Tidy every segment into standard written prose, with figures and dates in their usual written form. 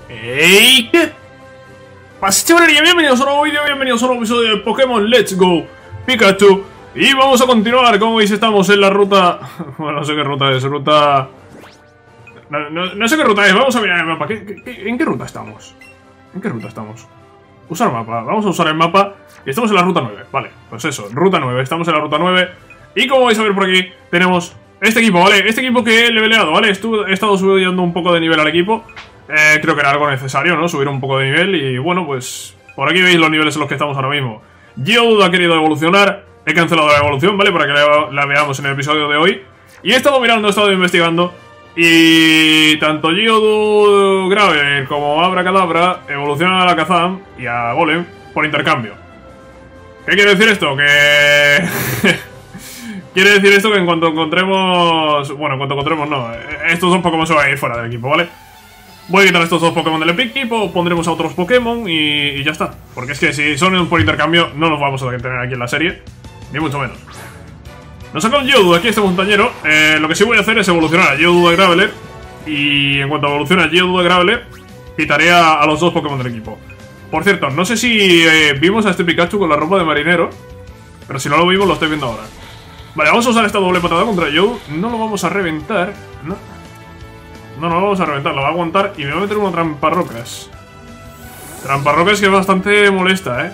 ¡Ey! ¿Qué pasa, chavalería? Bienvenidos a un nuevo vídeo, bienvenidos a un nuevo episodio de Pokémon Let's Go Pikachu. Y vamos a continuar, como veis estamos en la ruta... Bueno, no sé qué ruta es, ruta... No sé qué ruta es, vamos a mirar el mapa. ¿En qué ruta estamos? ¿En qué ruta estamos? Usar mapa, vamos a usar el mapa. Y estamos en la ruta 9, vale, pues eso, ruta 9, estamos en la ruta 9. Y como vais a ver por aquí, tenemos este equipo, ¿vale? Este equipo que he leveleado, ¿vale? He estado subiendo un poco de nivel al equipo. Creo que era algo necesario, ¿no? Subir un poco de nivel y bueno, pues por aquí veis los niveles en los que estamos ahora mismo. Geodude ha querido evolucionar, he cancelado la evolución, ¿vale? Para que la veamos en el episodio de hoy. Y he estado mirando, he estado investigando y tanto Geodude Graveler como Abracadabra evolucionan a Alakazam y a Golem por intercambio. ¿Qué quiere decir esto? Que... Quiere decir esto que en cuanto encontremos... Bueno, en cuanto encontremos no, estos dos Pokémon se van a ir fuera del equipo, ¿vale? Voy a quitar estos dos Pokémon del equipo, pondremos a otros Pokémon y ya está. Porque es que si son por intercambio no los vamos a tener aquí en la serie, ni mucho menos. Nos saca un Geodude aquí, este montañero. Lo que sí voy a hacer es evolucionar a Geodude a Graveler. Y en cuanto evolucione a Geodude a Graveler, quitaré a los dos Pokémon del equipo. Por cierto, no sé si vimos a este Pikachu con la ropa de marinero, pero si no lo vimos lo estoy viendo ahora. Vale, vamos a usar esta doble patada contra Geodude. No lo vamos a reventar, no lo vamos a reventar, lo va a aguantar y me va a meter una tramparrocas. Tramparrocas que es bastante molesta,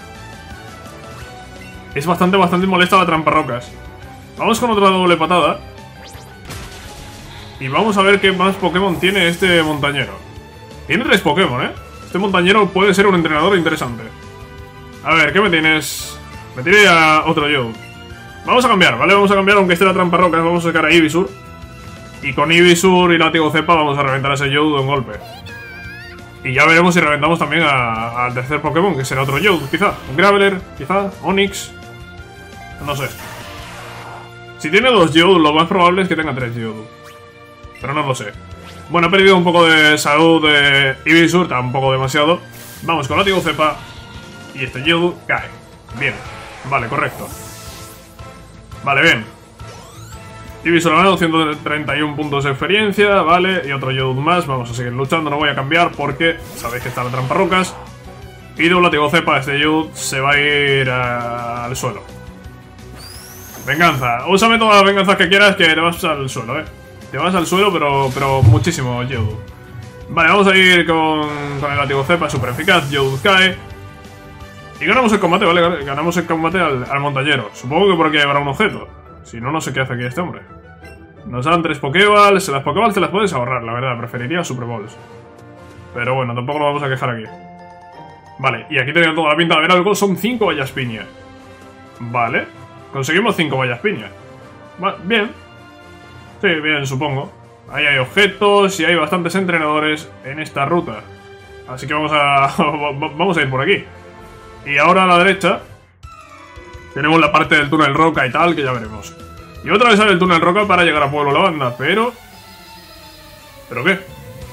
Es bastante molesta la tramparrocas. Vamos con otra doble patada. Y vamos a ver qué más Pokémon tiene este montañero. Tiene 3 Pokémon, Este montañero puede ser un entrenador interesante. A ver, ¿qué me tienes? Me tiene a otro Geodude. Vamos a cambiar, ¿vale? Vamos a cambiar, aunque esté la tramparrocas. Vamos a sacar a Ivysaur. Y con Ivysaur y látigo cepa vamos a reventar a ese Geodude de un golpe. Y ya veremos si reventamos también al tercer Pokémon, que será otro Geodude, quizá. Un Graveler, quizá. Onix. No sé. Si tiene 2 Geodude, lo más probable es que tenga 3 Geodude. Pero no lo sé. Bueno, he perdido un poco de salud de Ivysaur, tampoco demasiado. Vamos con látigo cepa. Y este Geodude cae. Bien. Vale, correcto. Vale, bien. Ivysaur ha ganado 131 puntos de experiencia, vale, y otro Geodude más. Vamos a seguir luchando, no voy a cambiar porque sabéis que está la tramparrocas. Y de un látigo cepa, este Geodude se va a ir al suelo. Venganza, úsame todas las venganzas que quieras, que te vas al suelo, Te vas al suelo, pero muchísimo, Geodude. Vale, vamos a ir con el látigo cepa, súper eficaz. Geodude cae. Y ganamos el combate, ¿vale? Ganamos el combate al montañero. Supongo que por aquí habrá un objeto. Si no, no sé qué hace aquí este hombre. Nos dan 3 Pokéballs. Las Pokéballs te las puedes ahorrar, la verdad. Preferiría Super Balls. Pero bueno, tampoco lo vamos a quejar aquí. Vale, y aquí tenía toda la pinta de ver algo. Son 5 vallas piña. Vale. Conseguimos 5 vallas piña. Bien. Sí, bien, supongo. Ahí hay objetos y hay bastantes entrenadores en esta ruta. Así que vamos a ir por aquí. Y ahora a la derecha tenemos la parte del túnel roca y tal, que ya veremos. Y otra vez sale el túnel roca para llegar a Pueblo Lavanda, pero... ¿Pero qué?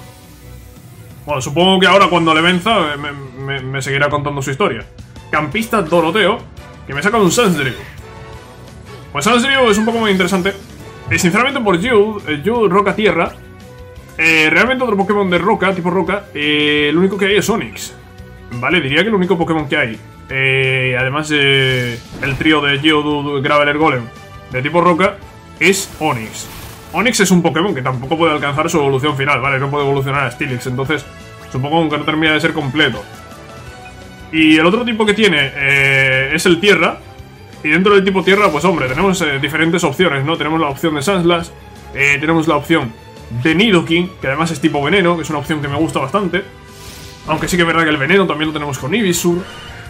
Bueno, supongo que ahora cuando le venza me seguirá contando su historia. Campista Doroteo, que me saca un Sandshrew. Pues Sandshrew es un poco muy interesante. Sinceramente por Geodude Roca Tierra, realmente otro Pokémon de roca, tipo roca, el único que hay es Onix. Vale, diría que el único Pokémon que hay, además el trío de Geodude, Graveler, Golem de tipo roca, es Onix. Onix es un Pokémon que tampoco puede alcanzar su evolución final, ¿vale? No puede evolucionar a Steelix, entonces supongo que no termina de ser completo. Y el otro tipo que tiene es el Tierra. Y dentro del tipo Tierra, pues hombre, tenemos diferentes opciones, ¿no? Tenemos la opción de Sandslash, tenemos la opción de Nidoking, que además es tipo veneno, que es una opción que me gusta bastante. Aunque sí que es verdad que el veneno también lo tenemos con Ivysaur.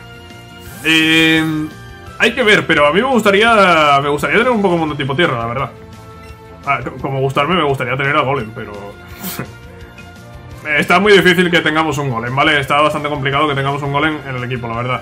Hay que ver, pero a mí me gustaría tener un Pokémon de tipo Tierra, la verdad. Como gustarme, me gustaría tener a Golem, pero... Está muy difícil que tengamos un Golem, ¿vale? Está bastante complicado que tengamos un Golem en el equipo, la verdad.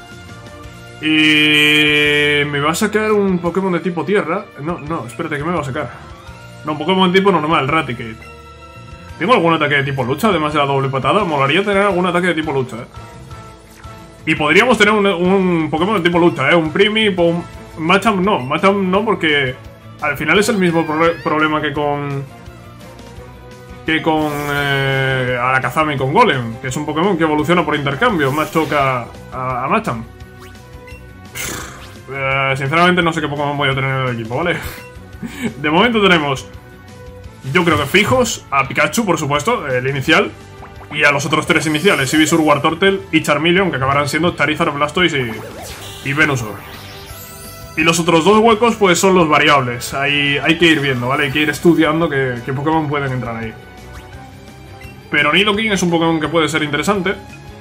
Y... ¿me va a sacar un Pokémon de tipo Tierra? No, espérate, ¿qué me va a sacar? No, un Pokémon de tipo normal, Raticate. ¿Tengo algún ataque de tipo lucha, además de la doble patada? Molaría tener algún ataque de tipo lucha, Y podríamos tener un Pokémon de tipo lucha, Un Primi, un Machamp no, porque al final es el mismo problema que que con Alakazam y con Golem, que es un Pokémon que evoluciona por intercambio. Machop a Machamp. Sinceramente no sé qué Pokémon voy a tener en el equipo, ¿vale? De momento tenemos, yo creo que fijos, a Pikachu, por supuesto, el inicial, y a los otros 3 iniciales, Ivysaur, Wartortle y Charmeleon, que acabarán siendo Charizard, Blastoise y Venusaur. Y los otros 2 huecos, pues son los variables. Hay que ir viendo, ¿vale? Hay que ir estudiando qué Pokémon pueden entrar ahí. Pero Nidoking es un Pokémon que puede ser interesante.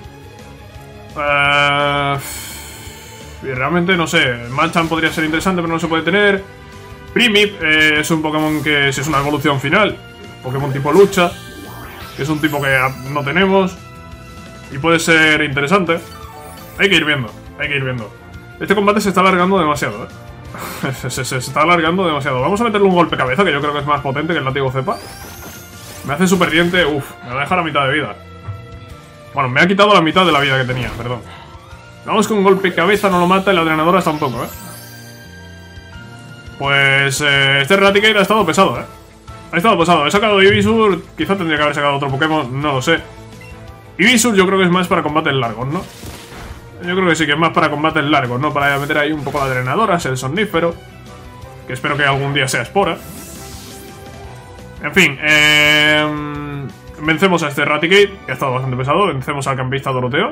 Y realmente, no sé, Machamp podría ser interesante, pero no se puede tener. Primip es un Pokémon que si es una evolución final, Pokémon tipo lucha, que es un tipo que no tenemos y puede ser interesante. Hay que ir viendo, hay que ir viendo. Este combate se está alargando demasiado, se está alargando demasiado. Vamos a meterle un golpe cabeza, que yo creo que es más potente que el látigo cepa. Me hace super diente, me va a dejar a mitad de vida. Bueno, me ha quitado la mitad de la vida que tenía, perdón. Vamos con un golpe cabeza, no lo mata y la drenadora está un poco, Pues este Raticate ha estado pesado, Ha estado pesado. He sacado Ivysaur, quizá tendría que haber sacado otro Pokémon, no lo sé. Ivysaur yo creo que es más para combates largos, ¿no? Yo creo que sí que es más para combates largos, ¿no? Para meter ahí un poco la drenadora, el somnífero, que espero que algún día sea Espora. En fin, vencemos a este Raticate, que ha estado bastante pesado. Vencemos al campista Doroteo,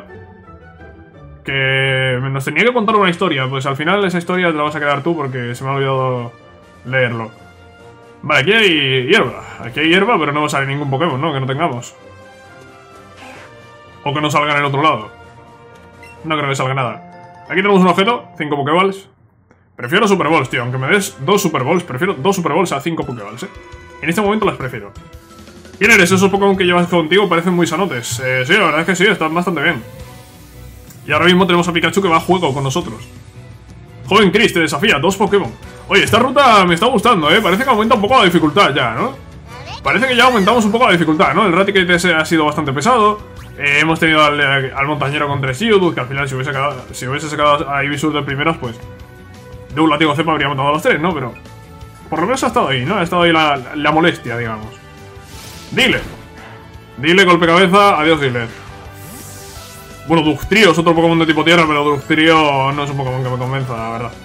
que nos tenía que contar una historia. Pues al final esa historia te la vas a quedar tú porque se me ha olvidado leerlo. Vale, aquí hay hierba. Aquí hay hierba, pero no va a salir ningún Pokémon, ¿no? Que no tengamos. O que no salga en el otro lado. No creo que salga nada. Aquí tenemos un objeto, 5 Pokéballs. Prefiero Super Balls, tío. Aunque me des 2 Super Balls, prefiero 2 Super Balls a 5 Pokéballs, En este momento las prefiero. ¿Quién eres? Esos Pokémon que llevas contigo parecen muy sanotes. Sí, la verdad es que sí, están bastante bien. Y ahora mismo tenemos a Pikachu que va a juego con nosotros. Joven Chris, te desafía, 2 Pokémon. Oye, esta ruta me está gustando, Parece que aumenta un poco la dificultad ya, ¿no? Parece que ya aumentamos un poco la dificultad, ¿no? El Raticate ese ha sido bastante pesado. Hemos tenido al montañero con 3 Geodude, que al final si hubiese sacado a Ivysaur de primeras, pues de un látigo cepa habría matado a los 3, ¿no? Pero por lo menos ha estado ahí, ¿no? Ha estado ahí la molestia, digamos. Dile. Dile, golpe cabeza, adiós Dile. Bueno, Dugtrio es otro Pokémon de tipo tierra, pero Dugtrio no es un Pokémon que me convenza, la verdad.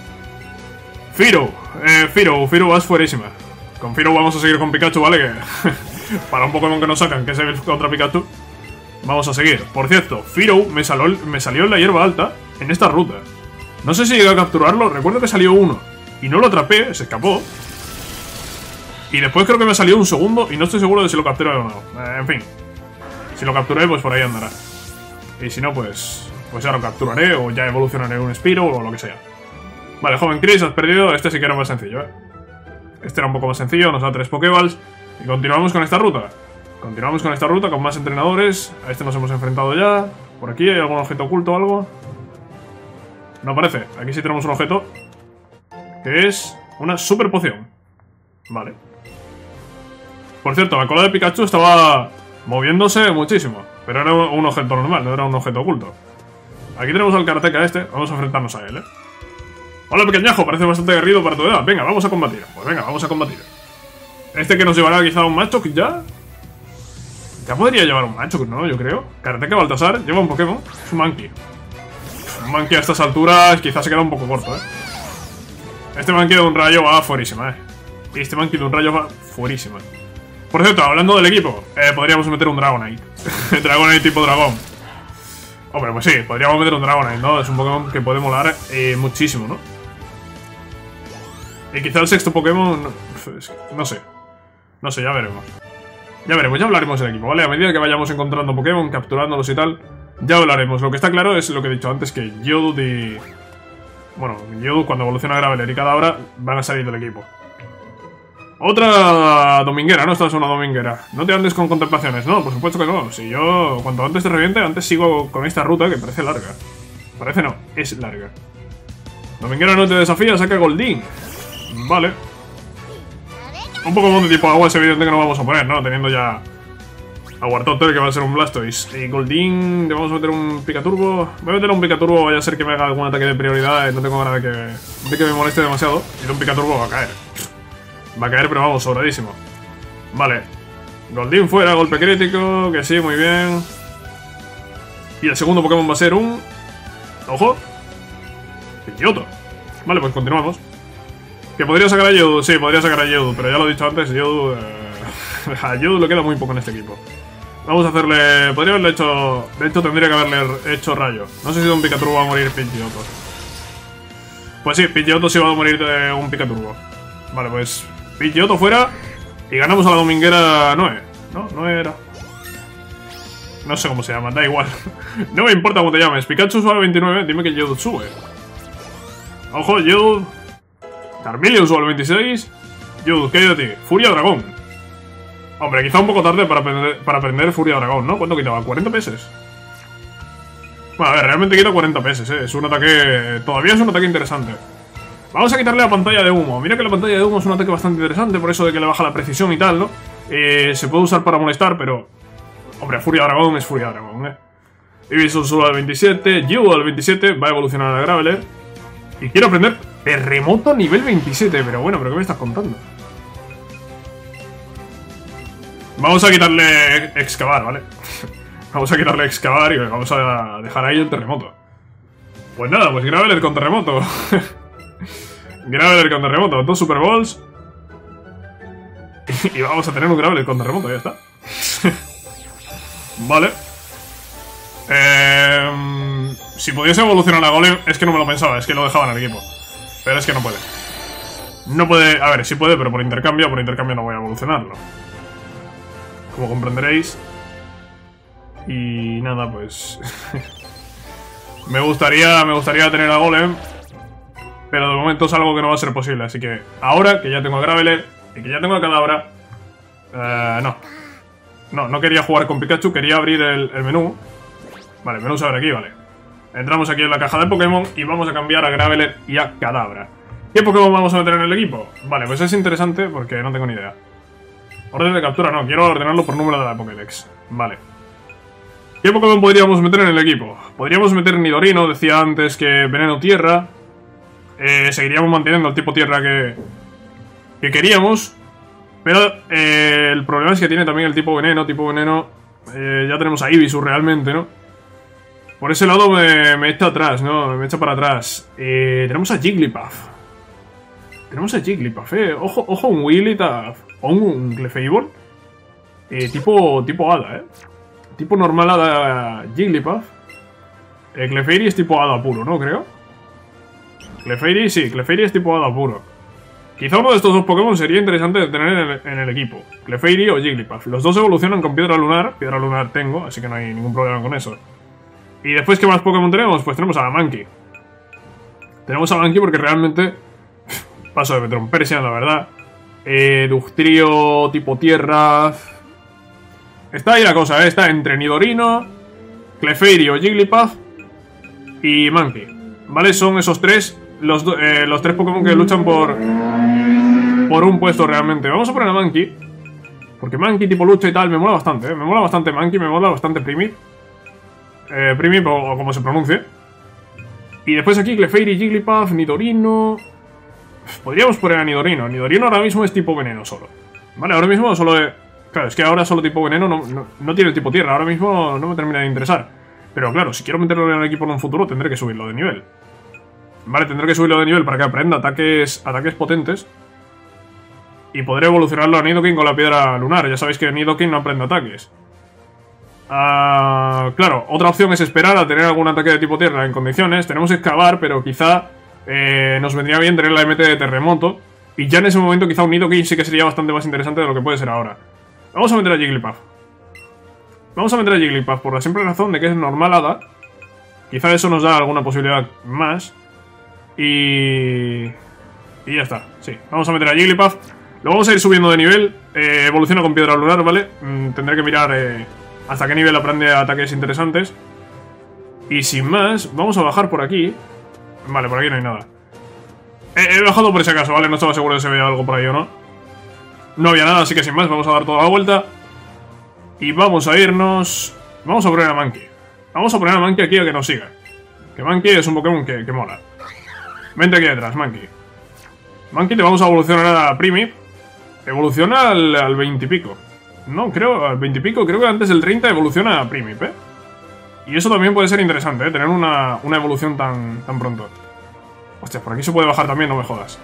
Firo vas fuerísima. Con Firo vamos a seguir con Pikachu, ¿vale? Que para un Pokémon que nos sacan, que es el contra Pikachu, vamos a seguir. Por cierto, Firo me salió en la hierba alta en esta ruta. No sé si llegué a capturarlo, recuerdo que salió uno y no lo atrapé, se escapó. Y después creo que me salió un segundo y no estoy seguro de si lo capturé o no. En fin, si lo capturé, pues por ahí andará. Y si no, pues ya lo capturaré o ya evolucionaré un Spiro o lo que sea. Vale, joven Chris, has perdido. Este sí que era más sencillo, Este era un poco más sencillo, nos da 3 Pokéballs. Y continuamos con esta ruta. Continuamos con esta ruta con más entrenadores. A este nos hemos enfrentado ya. Por aquí hay algún objeto oculto o algo. No parece. Aquí sí tenemos un objeto, que es una super poción. Vale. Por cierto, la cola de Pikachu estaba moviéndose muchísimo. Pero era un objeto normal, no era un objeto oculto. Aquí tenemos al karateka este. Vamos a enfrentarnos a él, Hola, pequeñajo, parece bastante aguerrido para tu edad. Venga, vamos a combatir. Pues venga, vamos a combatir. Este que nos llevará quizá un Machop ya. Ya podría llevar un Machop, ¿no? Yo creo. Karateka Baltasar lleva un Pokémon. Es un Mankey. Un Mankey a estas alturas quizás se queda un poco corto, Este Mankey de un rayo va fuerísima, Y este Mankey de un rayo va fuerísima. Por cierto, hablando del equipo, podríamos meter un Dragonite. Dragonite tipo dragón. Hombre, pues sí, podríamos meter un Dragonite, ¿no? Es un Pokémon que puede molar muchísimo, ¿no? Y quizá el sexto Pokémon... No sé. No sé, ya veremos. Ya veremos, ya hablaremos del equipo, ¿vale? A medida que vayamos encontrando Pokémon, capturándolos y tal, ya hablaremos. Lo que está claro es lo que he dicho antes, que Geodude y... Bueno, Geodude cuando evoluciona a Graveler y Kadabra van a salir del equipo. Otra dominguera, ¿no? Esta es una dominguera. No te andes con contemplaciones, ¿no? Por supuesto que no. Si yo, cuanto antes te reviente, antes sigo con esta ruta que parece larga. Parece no, es larga. Dominguera no te desafía, saca Goldeen. Vale. Un Pokémon de tipo agua es evidente que no vamos a poner, ¿no? Teniendo ya a Wartortle, que va a ser un Blastoise. Y Goldeen, le vamos a meter un Picaturbo. Voy a meter un Picaturbo, vaya a ser que me haga algún ataque de prioridad. No tengo ganas de que me moleste demasiado. Y un Picaturbo va a caer. Va a caer, pero vamos, sobradísimo. Vale. Goldeen fuera, golpe crítico, que sí, muy bien. Y el segundo Pokémon va a ser un... ¡Ojo! Pidgeotto. Vale, pues continuamos. ¿Que podría sacar a Yodu? Sí, podría sacar a Yodu, pero ya lo he dicho antes, Yodu... a Yodu le queda muy poco en este equipo. Vamos a hacerle... Podría haberle hecho... De hecho, tendría que haberle hecho rayo. No sé si de un Picaturbo va a morir Pidgeotto. Pues sí, Pidgeotto sí va a morir de un Picaturbo. Vale, pues... Pidgeotto fuera... Y ganamos a la dominguera Noe. ¿No? Noe era... No sé cómo se llama, da igual. No me importa cómo te llames. Pikachu sube a 29, dime que Yodu sube. Ojo, Yodu. Charmeleon sube al 26. Yodu, ¿qué hay de ti? Furia Dragón. Hombre, quizá un poco tarde para aprender Furia Dragón, ¿no? ¿Cuánto quitaba? ¿40 PS? Bueno, a ver, realmente quita 40 PS, ¿eh? Es un ataque... Todavía es un ataque interesante. Vamos a quitarle la pantalla de humo. Mira que la pantalla de humo es un ataque bastante interesante, por eso de que le baja la precisión y tal, ¿no? Se puede usar para molestar, pero... Hombre, Furia Dragón es Furia Dragón, ¿eh? Ivysaur sube al 27, Yodu al 27, va a evolucionar a Graveler. Y quiero aprender Terremoto nivel 27, pero bueno, ¿pero qué me estás contando? Vamos a quitarle Excavar, ¿vale? Vamos a quitarle Excavar y vamos a dejar ahí el Terremoto. Pues nada, pues Graveler con Terremoto. Graveler con Terremoto, 2 Super Balls. Y vamos a tener un Graveler con Terremoto, ya está. Vale. Si pudiese evolucionar a Golem, es que no me lo pensaba, es que lo dejaba en el equipo. Pero es que no puede. No puede, a ver, sí puede, pero por intercambio no voy a evolucionarlo. Como comprenderéis. Y nada, pues... me gustaría tener a Golem, pero de momento es algo que no va a ser posible. Así que ahora que ya tengo a Graveler y que ya tengo a Kadabra, no quería jugar con Pikachu, quería abrir el menú. Vale, el menú se abre aquí, vale. Entramos aquí en la caja de Pokémon y vamos a cambiar a Graveler y a Kadabra. ¿Qué Pokémon vamos a meter en el equipo? Vale, pues es interesante porque no tengo ni idea. Orden de captura, no, quiero ordenarlo por número de la Pokédex. Vale. ¿Qué Pokémon podríamos meter en el equipo? Podríamos meter Nidorino, decía antes que Veneno Tierra. Seguiríamos manteniendo el tipo Tierra que queríamos. Pero el problema es que tiene también el tipo Veneno. Ya tenemos a Ivysaur realmente, ¿no? Por ese lado me echa atrás, ¿no? Me echa para atrás. Tenemos a Jigglypuff. Ojo un Wigglytuff. O un Clefable. Tipo Hada, Tipo normal Hada Jigglypuff. Clefairy es tipo Hada puro, ¿no? Creo. Clefairy, sí, Clefairy es tipo Hada puro. Quizá uno de estos dos Pokémon sería interesante de tener en el equipo. Clefairy o Jigglypuff. Los dos evolucionan con Piedra Lunar. Piedra Lunar tengo, así que no hay ningún problema con eso. Y después, ¿qué más Pokémon tenemos? Pues tenemos a la Mankey. Tenemos a Mankey porque realmente... Paso de Metron Persian, la verdad. Dugtrio tipo Tierra... Está ahí la cosa, está entre Nidorino, Clefairy o Jigglypuff y Mankey. ¿Vale? Son esos tres los tres Pokémon que luchan por un puesto realmente. Vamos a poner a Mankey, porque Mankey tipo lucha y tal me mola bastante, Me mola bastante Mankey, me mola bastante Primip. Primip o como se pronuncie. Y después aquí Clefairy, Jigglypuff, Nidorino... Podríamos poner a Nidorino. Nidorino ahora mismo es tipo veneno solo. Vale, ahora mismo solo es... Claro, es que ahora solo tipo veneno no tiene el tipo tierra. Ahora mismo no me termina de interesar. Pero claro, si quiero meterlo en el equipo en un futuro tendré que subirlo de nivel. Vale, tendré que subirlo de nivel para que aprenda ataques potentes. Y podré evolucionarlo a Nidoking con la piedra lunar. Ya sabéis que Nidoking no aprende ataques. Claro, otra opción es esperar a tener algún ataque de tipo tierra en condiciones. Tenemos que excavar, pero quizá nos vendría bien tener la MT de terremoto. Y ya en ese momento quizá un Nidoking sí que sería bastante más interesante de lo que puede ser ahora. Vamos a meter a Jigglypuff. Por la simple razón de que es normal Hada. Quizá eso nos da alguna posibilidad más. Y ya está, sí. Vamos a meter a Jigglypuff. Lo vamos a ir subiendo de nivel. Evoluciona con piedra lunar, ¿vale? Tendré que mirar hasta qué nivel aprende ataques interesantes. Y sin más, vamos a bajar por aquí. Vale, por aquí no hay nada. He bajado por si acaso, ¿vale? No estaba seguro de si había algo por ahí o no. No había nada, así que sin más, vamos a dar toda la vuelta. Y vamos a irnos... Vamos a poner a Mankey. Vamos a poner a Mankey aquí a que nos siga. Que Mankey es un Pokémon que mola. Vente aquí detrás, Mankey. Mankey, te vamos a evolucionar a Primip. Evoluciona al 20 y pico. No, creo, al 20 y pico, creo que antes del 30 evoluciona a Primip, ¿eh? Y eso también puede ser interesante, ¿eh? Tener una evolución tan pronto. Hostia, por aquí se puede bajar también, no me jodas.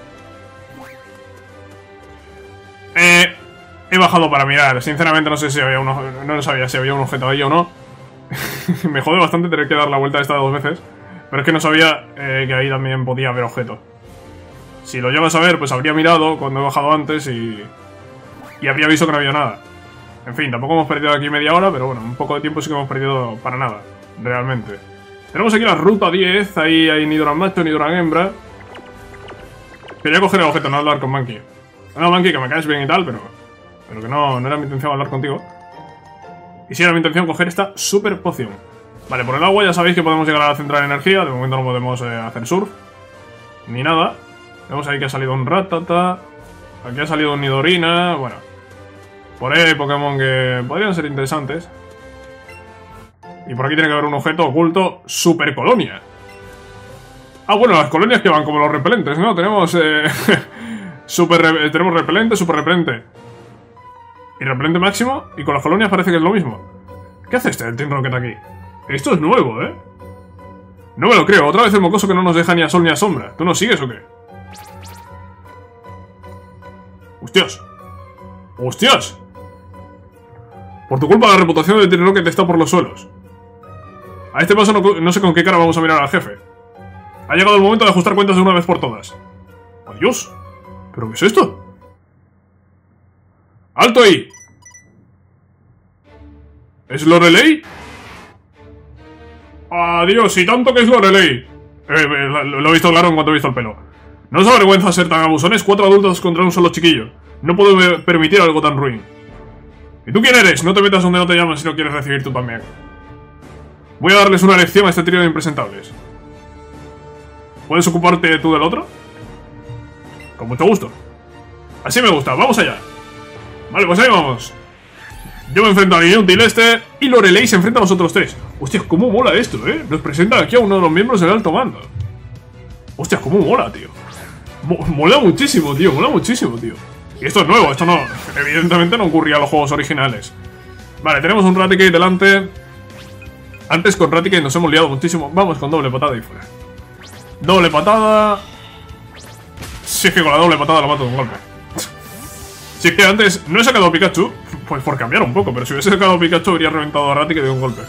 He bajado para mirar, sinceramente no sé si había no sabía si había un objeto ahí o no. Me jode bastante tener que dar la vuelta esta 2 veces. Pero es que no sabía que ahí también podía haber objeto. Si lo llevas a ver, pues habría mirado cuando he bajado antes y habría visto que no había nada. En fin, tampoco hemos perdido aquí media hora, pero bueno, un poco de tiempo sí que hemos perdido para nada, realmente. Tenemos aquí la ruta 10, ahí hay Nidoran macho, Nidoran hembra. Quería coger el objeto, no hablar con Monkey. No, Monkey, que me caes bien y tal, pero que no era mi intención hablar contigo. Y sí era mi intención coger esta super poción. Vale, por el agua ya sabéis que podemos llegar a la central de energía. De momento no podemos hacer surf ni nada. Vemos ahí que ha salido un Rattata. Aquí ha salido un Nidorina. Bueno, por ahí hay Pokémon que podrían ser interesantes. Y por aquí tiene que haber un objeto oculto. Super colonia. Ah, bueno, las colonias que van como los repelentes, ¿no? Tenemos tenemos repelente, super repelente y repelente máximo. Y con las colonias parece que es lo mismo. ¿Qué hace el Team Rocket aquí? Esto es nuevo, ¿eh? No me lo creo. Otra vez el mocoso que no nos deja ni a sol ni a sombra. ¿Tú nos sigues o qué? ¡Hostias! ¡Hostias! Por tu culpa la reputación del Team Rocket está por los suelos. A este paso no sé con qué cara vamos a mirar al jefe. Ha llegado el momento de ajustar cuentas de una vez por todas. ¡Adiós! ¿Pero qué es esto? ¡Alto ahí! ¿Es Lorelei? ¡Adiós! ¡Y tanto que es Lorelei! Lo he visto claro en cuanto he visto el pelo. ¿No os da vergüenza ser tan abusones? 4 adultos contra un solo chiquillo. No puedo permitir algo tan ruin. ¿Y tú quién eres? No te metas donde no te llaman si no quieres recibir tú también. Voy a darles una lección a este trío de impresentables. ¿Puedes ocuparte tú del otro? Con mucho gusto. Así me gusta, vamos allá. Vale, pues ahí vamos. Yo me enfrento a Ninuntil este y Lorelei se enfrenta a los otros 3. Hostia, cómo mola esto, ¿eh? Nos presentan aquí a uno de los miembros del alto mando. Hostia, cómo mola, tío. Mola muchísimo, tío, mola muchísimo, tío. Y esto es nuevo, esto no... Evidentemente no ocurría en los juegos originales. Vale, tenemos un Raticate delante. Antes con Raticate nos hemos liado muchísimo. Vamos con doble patada y fuera. Doble patada. Si es que con la doble patada lo mato de un golpe. Si es que antes no he sacado Pikachu, pues por cambiar un poco, pero si hubiese sacado Pikachu habría reventado a Raticate de un golpe.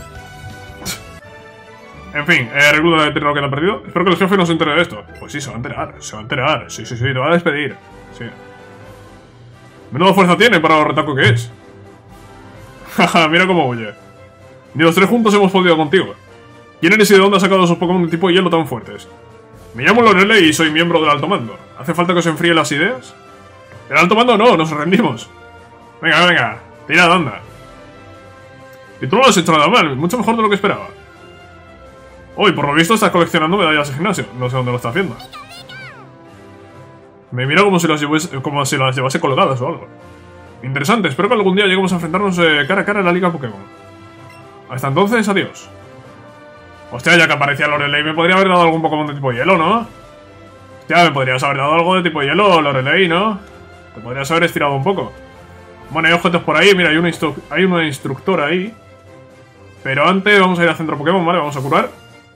En fin, recluta de Team Rocket ha perdido. Espero que el jefe no se entere de esto. Pues sí, se va a enterar, se va a enterar. Sí, te va a despedir. Sí. Menuda fuerza tiene para lo retaco que es. Jaja, mira cómo huye. Ni los 3 juntos hemos podido contigo. ¿Quién eres y de dónde has sacado esos Pokémon de tipo hielo tan fuertes? Me llamo Lorelei y soy miembro del alto mando. ¿Hace falta que os enfríe las ideas? El alto mando no, nos rendimos. Venga, tirad, anda. Y tú no lo has hecho nada mal, mucho mejor de lo que esperaba. Hoy, por lo visto, estás coleccionando medallas de gimnasio. No sé dónde lo está haciendo. Me mira como si las llevase colgadas o algo. Interesante, espero que algún día lleguemos a enfrentarnos cara a cara en la Liga Pokémon. Hasta entonces, adiós. Hostia, ya que aparecía Lorelei, me podría haber dado algún Pokémon de tipo hielo, ¿no? Hostia, me podrías haber dado algo de tipo hielo, Lorelei, ¿no? Te podrías haber estirado un poco. Bueno, hay objetos por ahí, mira, hay una instructora ahí. Pero antes vamos a ir al centro Pokémon, ¿vale? Vamos a curar.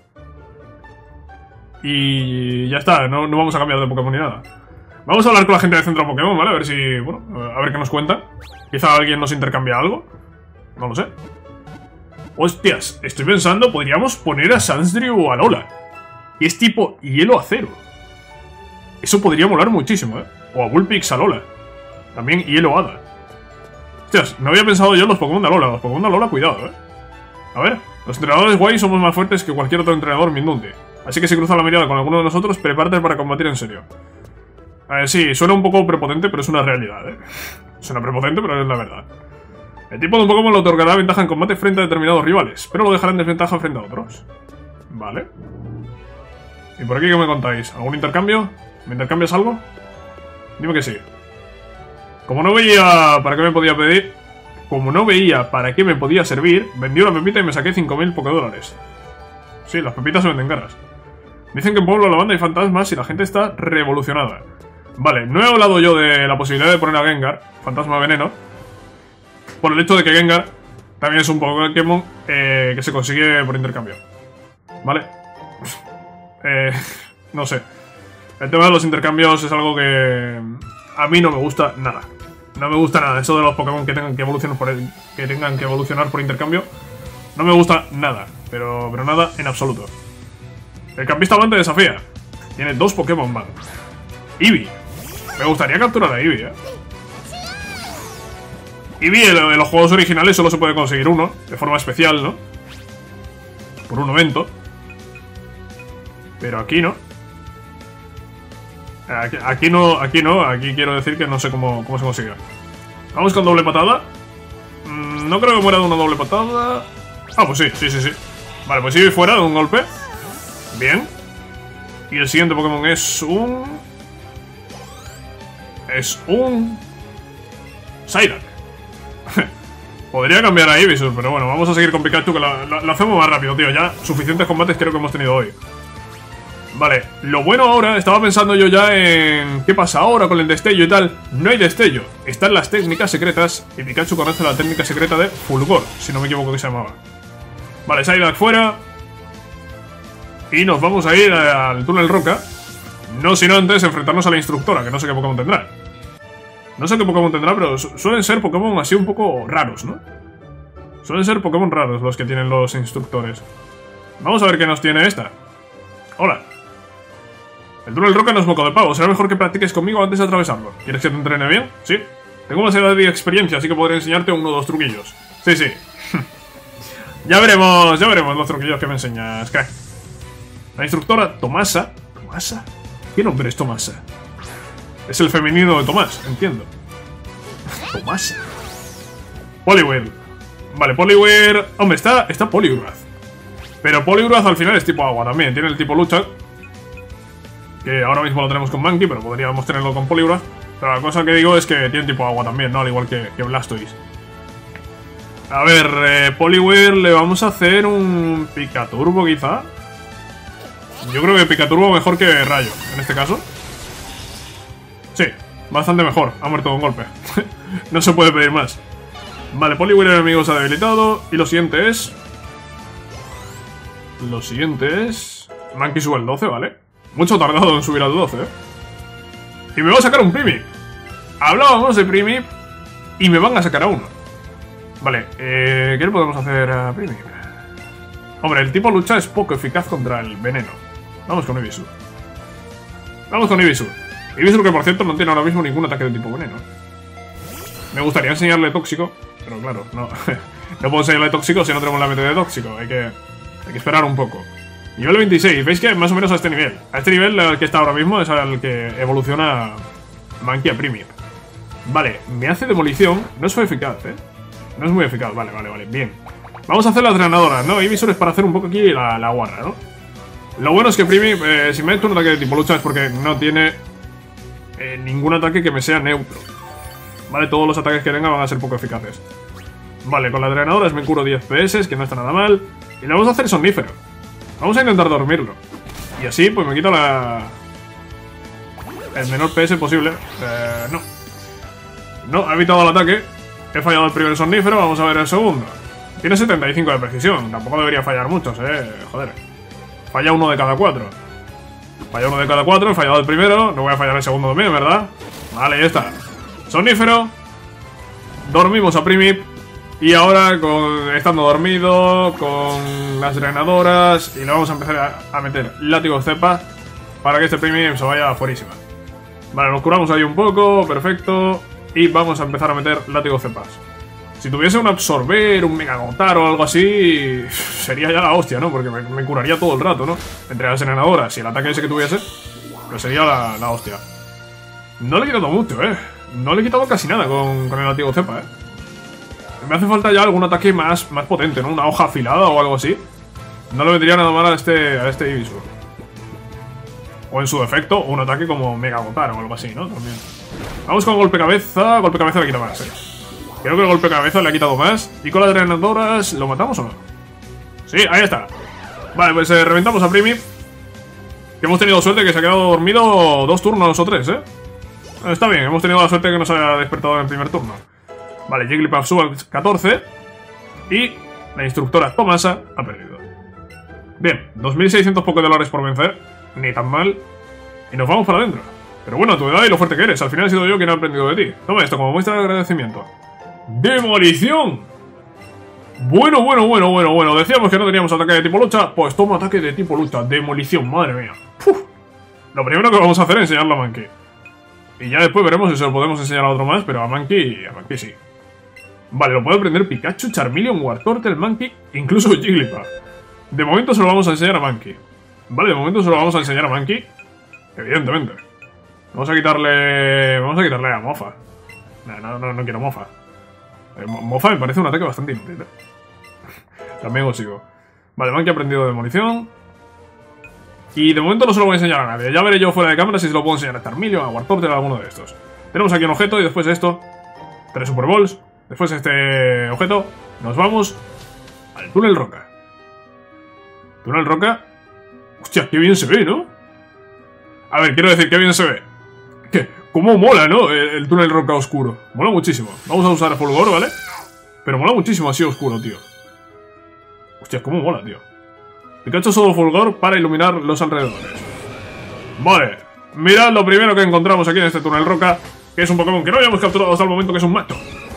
Y ya está, no vamos a cambiar de Pokémon ni nada. Vamos a hablar con la gente del centro Pokémon, ¿vale? A ver si... bueno, a ver qué nos cuentan. Quizá alguien nos intercambia algo. No lo sé. Hostias, estoy pensando, podríamos poner a Sansdrew o a Lola. Y es tipo hielo acero. Eso podría molar muchísimo, ¿eh? O a Bullpix a Lola. También hielo hada. Hostias, no había pensado yo en los Pokémon de Alola. Los Pokémon de Alola, cuidado, ¿eh? A ver, los entrenadores guay somos más fuertes que cualquier otro entrenador Mindunti. Así que si cruza la mirada con alguno de nosotros, prepárate para combatir en serio. Sí, suena un poco prepotente, pero es una realidad, ¿eh? Suena prepotente, pero es la verdad. El tipo de un Pokémon le otorgará ventaja en combate frente a determinados rivales, pero lo dejará en desventaja frente a otros. Vale. ¿Y por aquí qué me contáis? ¿Algún intercambio? ¿Me intercambias algo? Dime que sí. Como no veía para qué me podía pedir... Como no veía para qué me podía servir, vendí una pepita y me saqué 5000 Pokédólares. Sí, las pepitas se venden caras. Dicen que en Pueblo Lavanda hay fantasmas y la gente está revolucionada. Vale, no he hablado yo de la posibilidad de poner a Gengar, fantasma veneno. por el hecho de que Gengar también es un Pokémon que se consigue por intercambio. ¿Vale? No sé. El tema de los intercambios es algo que a mí no me gusta nada. No me gusta nada. Eso de los Pokémon que tengan que evolucionar por intercambio. No me gusta nada. Pero nada en absoluto. El campista volante desafía. Tiene 2 Pokémon más. Eevee. Me gustaría capturar a Eevee, Eevee en los juegos originales solo se puede conseguir uno, de forma especial, ¿no? Por un evento. Pero aquí no. Aquí no, aquí quiero decir que no sé cómo se consigue. Vamos con doble patada. No creo que muera de una doble patada. Ah, pues sí. Vale, pues Eevee fuera de un golpe. Bien. Y el siguiente Pokémon es un... Psyduck. Podría cambiar a Ivysaur, pero bueno, vamos a seguir con Pikachu, que lo hacemos más rápido, tío. Ya suficientes combates creo que hemos tenido hoy. Vale, lo bueno ahora, estaba pensando yo ya en... ¿Qué pasa ahora con el destello y tal? No hay destello, están las técnicas secretas. Y Pikachu conoce la técnica secreta de Fulgor, si no me equivoco que se llamaba. Vale, Psyduck fuera. Y nos vamos a ir al túnel roca. No sin antes enfrentarnos a la instructora, que no sé qué Pokémon tendrá. No sé qué Pokémon tendrá, pero suelen ser Pokémon así un poco raros, ¿no? Suelen ser Pokémon raros los que tienen los instructores. Vamos a ver qué nos tiene esta. Hola. El túnel roca no es moco de pavo. Será mejor que practiques conmigo antes de atravesarlo. ¿Quieres que te entrene bien? Sí. Tengo una serie de experiencia, así que podré enseñarte uno o dos truquillos. Sí. Ya veremos los truquillos que me enseñas, crack. La instructora Tomasa. ¿Tomasa? ¿Qué nombre es Tomasa? Es el femenino de Tomás, entiendo. Tomasa. Poliwhirl. Vale, Poliwhirl... Hombre, está Poliwrath. Pero Poliwrath al final es tipo agua también. Tiene el tipo lucha. Que ahora mismo lo tenemos con Mankey, pero podríamos tenerlo con Poliwrath. Pero la cosa que digo es que tiene tipo agua también, ¿no? Al igual que Blastoise. A ver, Poliwhirl le vamos a hacer un Picaturbo quizá. Yo creo que Picaturbo mejor que Rayo, en este caso. Sí, bastante mejor. Ha muerto de un golpe. No se puede pedir más. Vale, Poliwhirl enemigo se ha debilitado. Y lo siguiente es... Mankey sube al 12, ¿vale? Mucho tardado en subir al 12, Y me va a sacar un Primip. Hablábamos de Primip y me van a sacar a uno. Vale, ¿qué le podemos hacer a Primip? Hombre, el tipo lucha es poco eficaz contra el veneno. Vamos con Ivysaur. Ivysaur que por cierto no tiene ahora mismo ningún ataque de tipo veneno. Me gustaría enseñarle tóxico, pero claro, no puedo enseñarle tóxico si no tenemos la meta de tóxico. Hay que esperar un poco. Nivel 26, veis que más o menos a este nivel. A este nivel el que está ahora mismo es al que evoluciona Mankey a Primip. Vale, me hace demolición. No es muy eficaz, no es muy eficaz, vale, bien. Vamos a hacer las drenadoras, ¿no? Ivysaur es para hacer un poco aquí la guarra, ¿no? Lo bueno es que Primip, si me ha hecho un ataque de tipo lucha es porque no tiene ningún ataque que me sea neutro. Vale, todos los ataques que tenga van a ser poco eficaces. Vale, con las drenadoras me curo 10 PS, que no está nada mal. Y le vamos a hacer somnífero. Vamos a intentar dormirlo. Y así, pues me quito el menor PS posible. No, ha evitado el ataque. He fallado el primer somnífero, vamos a ver el segundo. Tiene 75 de precisión, tampoco debería fallar muchos, joder. Falla uno de cada 4. He fallado el primero, no voy a fallar el segundo también, ¿verdad? Vale, ya está. Somnífero. Dormimos a Primip. Y ahora, estando dormido, con las drenadoras, y le vamos a empezar a meter látigo cepa para que este Primip se vaya fuerísima. Vale, nos curamos ahí un poco, perfecto. Y vamos a empezar a meter látigo cepas. Si tuviese un absorber, un megagotar o algo así, sería ya la hostia, ¿no? Porque me curaría todo el rato, ¿no? Entre las drenadoras y el ataque ese que tuviese, pues sería la hostia. No le he quitado mucho, No le he quitado casi nada con el látigo cepa, Me hace falta ya algún ataque más potente, ¿no? Una hoja afilada o algo así. No le vendría nada mal a este Ivysaur. O en su defecto, un ataque como Megagotar o algo así, ¿no? También. Vamos con golpe cabeza. Golpe cabeza le quita más, Creo que el golpe cabeza le ha quitado más. Y con las drenadoras, ¿lo matamos o no? Sí, ahí está. Vale, pues reventamos a Primip. Que hemos tenido suerte que se ha quedado dormido 2 turnos o 3, Está bien, hemos tenido la suerte que nos haya despertado en el primer turno. Vale, Jigglypuff sube al 14. Y la instructora Tomasa ha perdido. Bien, 2600 Pokédólares por vencer. Ni tan mal. Y nos vamos para adentro. Pero bueno, tu edad y lo fuerte que eres. Al final he sido yo quien ha aprendido de ti. Toma esto como muestra de agradecimiento. ¡Demolición! Bueno. Decíamos que no teníamos ataque de tipo lucha. Pues toma ataque de tipo lucha. Demolición, madre mía. ¡Uf! Lo primero que vamos a hacer es enseñarlo a Mankey. Y ya después veremos si se lo podemos enseñar a otro más. Pero a Mankey sí. Vale, lo puede aprender Pikachu, Charmeleon, Wartortle, Mankey, incluso Jigglypuff. De momento se lo vamos a enseñar a Mankey. Vale, de momento se lo vamos a enseñar a Mankey. Evidentemente. Vamos a quitarle a Mofa. No quiero Mofa. Mofa me parece un ataque bastante inútil, ¿eh? También os sigo. Vale, Mankey ha aprendido demolición. Y de momento no se lo voy a enseñar a nadie. Ya veré yo fuera de cámara si se lo puedo enseñar a Charmeleon, a Wartortle, a alguno de estos. Tenemos aquí un objeto y después esto. 3 Super Balls. Después de este objeto, nos vamos al túnel roca. ¿Túnel roca? Hostia, qué bien se ve, ¿no? A ver, quiero decir, qué bien se ve. ¿Qué? ¿Cómo mola, no? El túnel roca oscuro. Mola muchísimo. Vamos a usar fulgor, ¿vale? Pero mola muchísimo así oscuro, tío. Hostia, cómo mola, tío. Pikachu solo fulgor para iluminar los alrededores. Vale. Mirad lo primero que encontramos aquí en este túnel roca, que es un Pokémon que no habíamos capturado hasta el momento, que es un Mactomb.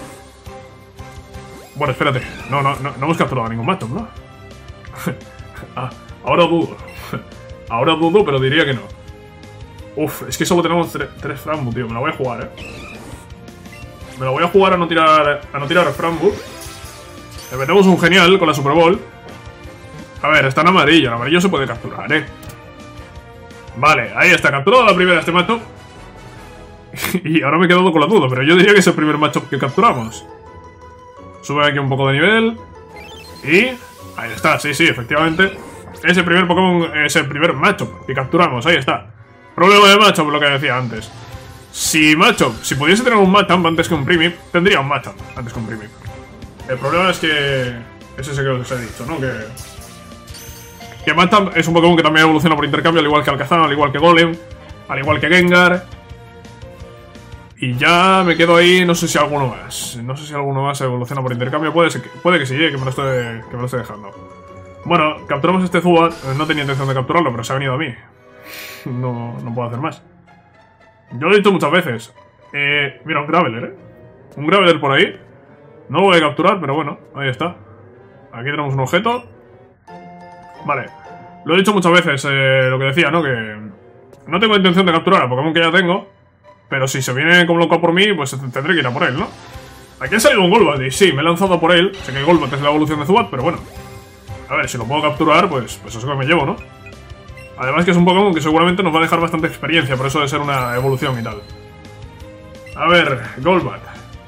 Bueno, espérate. No hemos capturado a ningún Mactomb, ¿no? Ah, ahora dudo. Ahora dudo, pero diría que no. Uf, es que solo tenemos 3 Frambu, tío. Me la voy a jugar, Me la voy a jugar a no tirar Frambu. Le metemos un genial con la Super Ball. A ver, está en amarillo. En amarillo se puede capturar, Vale, ahí está. Capturado la primera este Mactomb. Y ahora me he quedado con la duda, pero yo diría que es el primer Mactomb que capturamos. Sube aquí un poco de nivel. Y... ahí está, sí, efectivamente. Es el primer Pokémon, es el primer Mactomb que capturamos, ahí está. Problema de Mactomb, lo que decía antes. Si pudiese tener un Mactomb antes que un Primip, tendría un Mactomb antes que un Primip. El problema es que... es ese que os he dicho, ¿no? Que Mactomb es un Pokémon que también evoluciona por intercambio, al igual que Alakazam, al igual que Golem, al igual que Gengar. Y ya me quedo ahí, no sé si alguno más. No sé si alguno más evoluciona por intercambio. Puede que sí, que me lo estoy dejando. Bueno, capturamos este Zubat. No tenía intención de capturarlo, pero se ha venido a mí. No puedo hacer más. Yo lo he dicho muchas veces. Mira, un Graveler, Un Graveler por ahí. No lo voy a capturar, pero bueno, ahí está. Aquí tenemos un objeto. Vale. Lo he dicho muchas veces, lo que decía, ¿no? Que no tengo intención de capturar a Pokémon que ya tengo. Pero si se viene como loco por mí, pues tendré que ir a por él, ¿no? Aquí ha salido un Golbat y sí, me he lanzado por él. Sé que Golbat es la evolución de Zubat, pero bueno. A ver, si lo puedo capturar, pues eso que me llevo, ¿no? Además que es un Pokémon que seguramente nos va a dejar bastante experiencia, por eso de ser una evolución y tal. A ver, Golbat.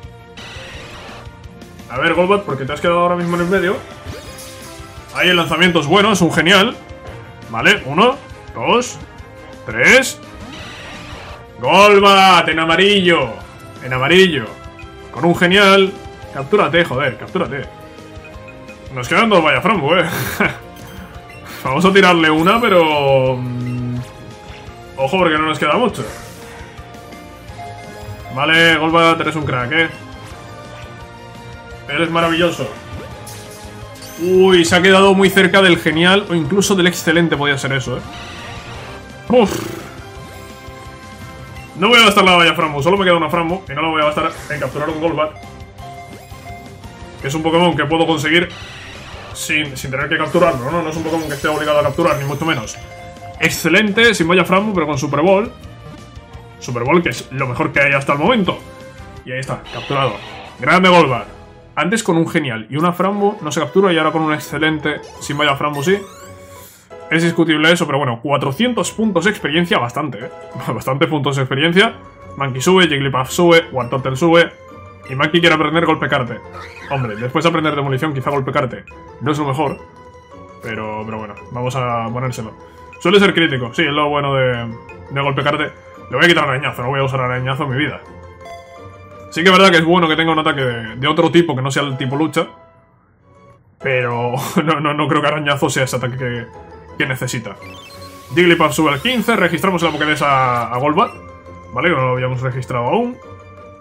A ver, Golbat, porque te has quedado ahora mismo en el medio. Ahí el lanzamiento es bueno, es un genial. Vale, 1, 2, 3... Golbat, en amarillo. En amarillo. Con un genial. Captúrate, joder, captúrate. Nos quedan 2 Vaya Frambu, Vamos a tirarle una, pero... ojo, porque no nos queda mucho. Vale, Golbat, eres un crack, Eres maravilloso. Uy, se ha quedado muy cerca del genial. O incluso del excelente podía ser eso, Uf. No voy a gastar la Vaya Frambu, solo me queda una Frambu. Y no la voy a gastar en capturar un Golbat. Que es un Pokémon que puedo conseguir sin tener que capturarlo, ¿no? No es un Pokémon que esté obligado a capturar, ni mucho menos. Excelente, sin Vaya Frambu, pero con Super Ball. Super Ball, que es lo mejor que hay hasta el momento. Y ahí está, capturado. Grande Golbat. Antes con un genial y una Frambu no se captura, y ahora con un excelente sin Vaya Frambu sí. Es discutible eso, pero bueno, 400 puntos de experiencia, bastante, Bastante puntos de experiencia. Mankey sube, Jigglypuff sube, Wartortle sube. Y Mankey quiere aprender Golpe Carte. Hombre, después de aprender Demolición, quizá Golpe Carte no es lo mejor. Pero bueno, vamos a ponérselo. Suele ser crítico, sí, es lo bueno de Golpe Carte. Le voy a quitar arañazo, no voy a usar arañazo en mi vida. Sí que es verdad que es bueno que tenga un ataque de otro tipo, que no sea el tipo lucha. Pero no creo que arañazo sea ese ataque que necesita. Jigglypuff sube al 15, registramos la Pokédex a Golbat, ¿vale? Que no lo habíamos registrado aún.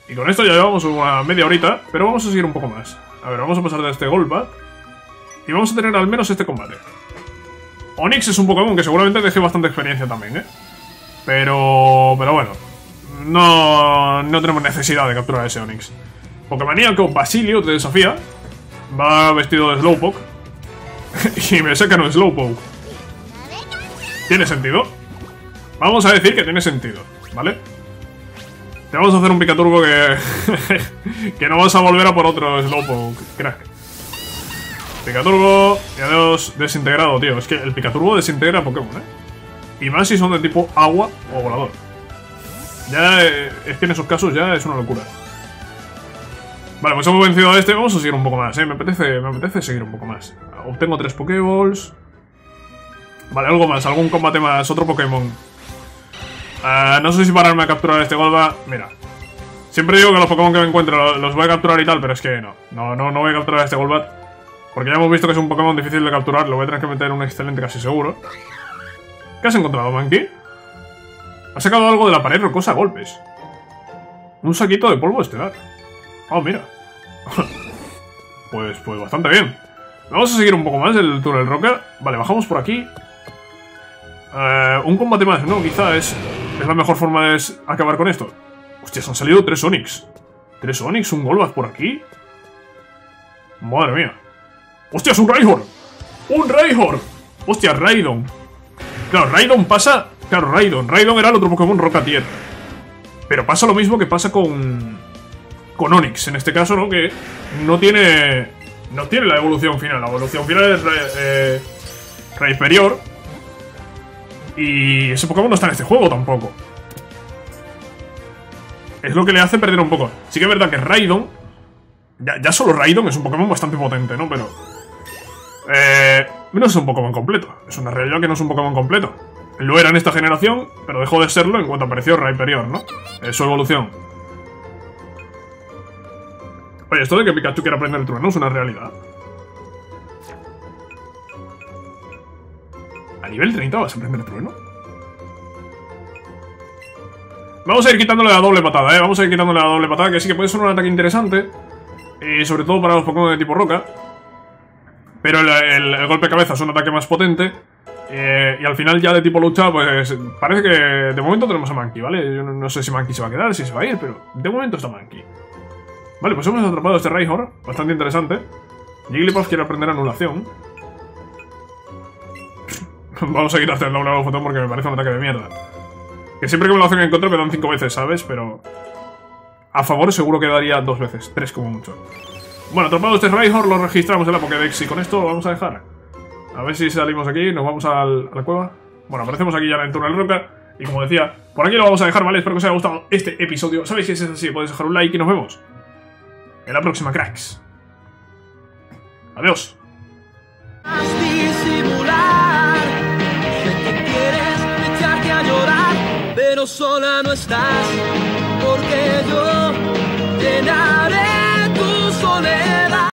Y con esto ya llevamos una media horita, pero vamos a seguir un poco más. A ver, vamos a pasar de este Golbat. Y vamos a tener al menos este combate. Onix es un Pokémon que seguramente deje bastante experiencia también, ¿eh? Pero bueno. No tenemos necesidad de capturar a ese Onix. Pokémoníaco Basilio te desafía. Va vestido de Slowpoke. Y me sacan un Slowpoke. ¿Tiene sentido? Vamos a decir que tiene sentido, ¿vale? Te vamos a hacer un Picaturbo que... que no vas a volver a por otro Slowpoke, crack. Picaturbo y adiós, desintegrado, tío. Es que el Picaturbo desintegra Pokémon, ¿eh? Y más si son de tipo agua o volador. Ya es que en esos casos ya es una locura. Vale, pues hemos vencido a este. Vamos a seguir un poco más, ¿eh? Me apetece seguir un poco más. Obtengo 3 Pokéballs. Vale, algo más, algún combate más, otro Pokémon. No sé si pararme a capturar a este Golbat. Mira, siempre digo que los Pokémon que me encuentro los voy a capturar y tal, pero es que no voy a capturar a este Golbat. Porque ya hemos visto que es un Pokémon difícil de capturar. Lo voy a tener que meter en un excelente casi seguro. ¿Qué has encontrado, Monkey? Ha sacado algo de la pared rocosa a golpes. Un saquito de polvo estelar. Oh, mira. Pues bastante bien. Vamos a seguir un poco más el túnel roca. Vale, bajamos por aquí. Un combate más, ¿no? Quizá es la mejor forma de acabar con esto. Hostias, han salido 3 Onix. 3 Onix, un Golbat por aquí. Madre mía. ¡Hostias, un Rhyhorn! ¡Un Rhyhorn! ¡Hostia, Raidon! Claro, Raidon pasa... Claro, Raidon era el otro Pokémon roca tierra. Pero pasa lo mismo que pasa con Onix, en este caso, ¿no? Que no tiene la evolución final. La evolución final es Rhyperior. Y ese Pokémon no está en este juego tampoco. Es lo que le hace perder un poco. Sí que es verdad que Raidon... Ya solo Raidon es un Pokémon bastante potente, ¿no? Pero... no es un Pokémon completo. Es una realidad que no es un Pokémon completo. Lo era en esta generación, pero dejó de serlo en cuanto apareció Rhyperior, ¿no? Su evolución. Oye, esto de que Pikachu quiera aprender el trueno es una realidad. ¿A nivel 30 vas a aprender el trueno? Vamos a ir quitándole la doble patada, Vamos a ir quitándole la doble patada, que sí que puede ser un ataque interesante. Y sobre todo para los Pokémon de tipo roca. Pero el golpe de cabeza es un ataque más potente. Y al final ya de tipo lucha, pues parece que de momento tenemos a Mankey, ¿vale? Yo no sé si Mankey se va a quedar, si se va a ir, pero de momento está Mankey. Vale, pues hemos atrapado a este Rhyhorn, bastante interesante. Jigglypuff quiere aprender anulación. Vamos a quitarte el doble botón porque me parece un ataque de mierda. Que siempre que me lo hacen en contra me dan 5 veces, ¿sabes? Pero a favor seguro que daría 2 veces, 3 como mucho. Bueno, atrapado este Rhyhorn, lo registramos en la Pokédex y con esto lo vamos a dejar. A ver si salimos aquí, nos vamos a la cueva. Bueno, aparecemos aquí ya en el túnel roca. Y como decía, por aquí lo vamos a dejar, ¿vale? Espero que os haya gustado este episodio. ¿Sabéis si es así? Podéis dejar un like y nos vemos en la próxima, cracks. Adiós. Pero sola no estás, porque yo llenaré tu soledad.